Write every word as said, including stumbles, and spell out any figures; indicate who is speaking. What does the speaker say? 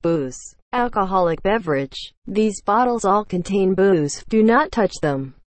Speaker 1: Booze. Alcoholic beverage. These bottles all contain booze. Do not touch them.